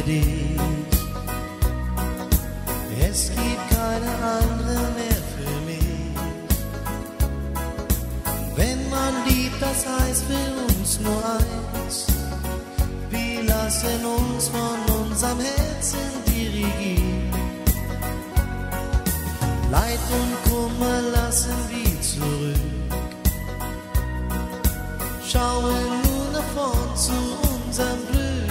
dich. Es gibt keine andere mehr für mich. Wenn man liebt, das heißt für uns nur eins. Wir lassen uns von unserem Herzen dirigieren. Leid und Kummer lassen wir zurück. Schauen nur nach vorn zu unserem Glück.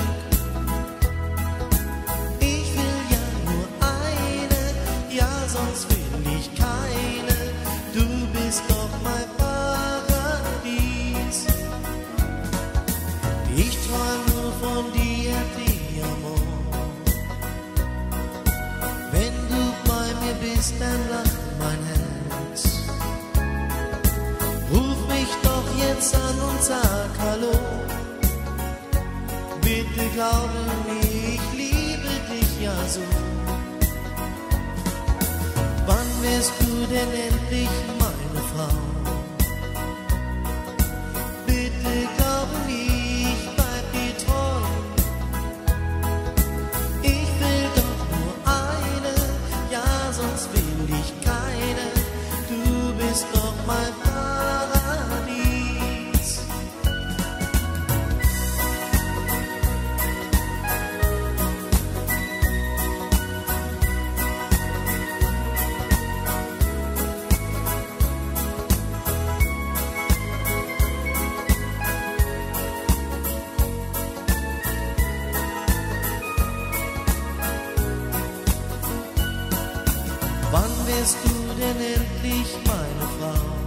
Ich will ja nur eine, ja sonst will ich keine. Du bist doch mein Paradies. Ich träum nur von dir, die Amor. Wenn du bei mir bist, dann lacht mein Herz. Ruf mich doch jetzt an und sag Hallo. Bitte glaube mir, ich liebe dich ja so. Wann wirst du denn endlich meine Frau? Bitte glaube mir, ich bleib dir treu. Ich will doch nur eine, ja sonst will ich keine. Du bist doch mein Paradies. Wann wirst du denn endlich meine Frau?